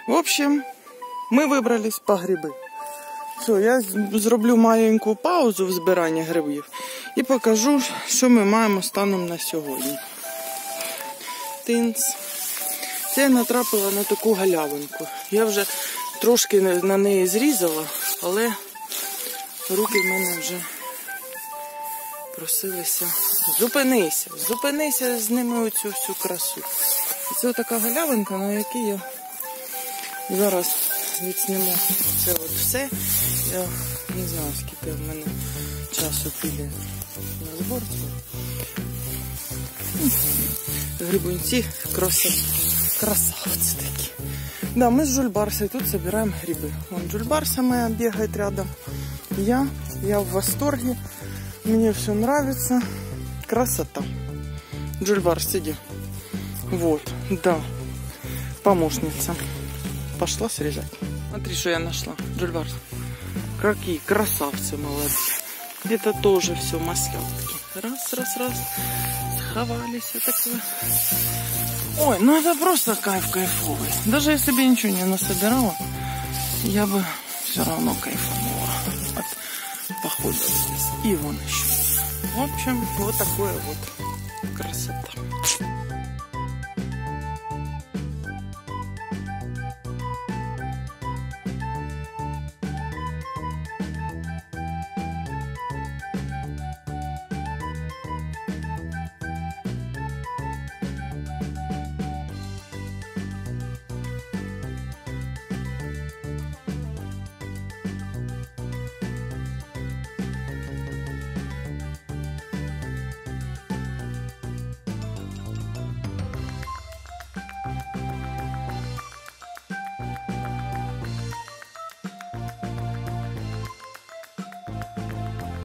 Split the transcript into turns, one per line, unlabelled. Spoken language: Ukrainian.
В общем, ми вибрались по гриби. Все, я зроблю маленьку паузу в збиранні грибів і покажу, що ми маємо станом на сьогодні. Тинц. Це я натрапила на таку галявинку. Я вже трошки на неї зрізала, але руки в мене вже просилися. Зупинися з ними оцю всю красу. Це така галявинка, на якій я зараз відсніму це от все. Я не знаю, скільки в мене часу піде на збор. Грибунці красавці такі. Да, мы с Джульбарсой тут собираем грибы. Вон Джульбарса моя бегает рядом. Я в восторге. Мне все нравится. Красота. Джульбарс, сиди. Вот, да. Помощница. Пошла срезать. Смотри, что я нашла. Джульбарс. Какие красавцы молодцы. Это тоже все маслятки. Раз. Сховались. Такое. Ой, ну это просто кайф кайфовый. Даже если бы я ничего не насобирала, я бы все равно кайфанула от похода в лес. И вон еще. В общем, вот такое вот красота.